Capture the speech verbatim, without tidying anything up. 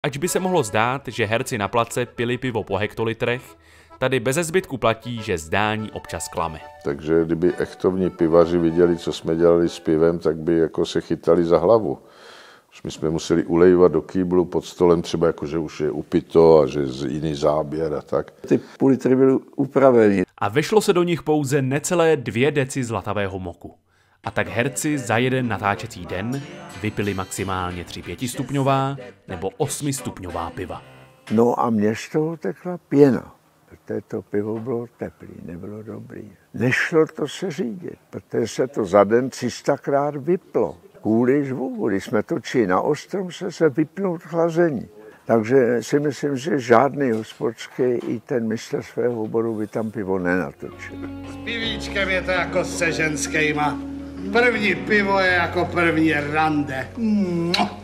Ač by se mohlo zdát, že herci na place pili pivo po hektolitrech, tady beze zbytku platí, že zdání občas klame. Takže kdyby echtovní pivaři viděli, co jsme dělali s pivem, tak by jako se chytali za hlavu. My jsme museli ulejvat do kýblu pod stolem, třeba jako, že už je upito a že je jiný záběr a tak. Ty půl litry byly upraveny. A vešlo se do nich pouze necelé dvě deci zlatavého moku. A tak herci za jeden natáčecí den vypili maximálně tři pětistupňová nebo osmistupňová piva. No a mě z toho tekla pěna. Protože to pivo bylo teplý, nebylo dobrý. Nešlo to se řídit, protože se to za den tři sta krát vyplo. Kvůli zvuku, když jsme točili na ostrom, se se vypnout chlazení. Takže si myslím, že žádný hospodský i ten mistr svého oboru by tam pivo nenatočil. S pivíčkem je to jako se ženskýma. První pivo je jako první rande.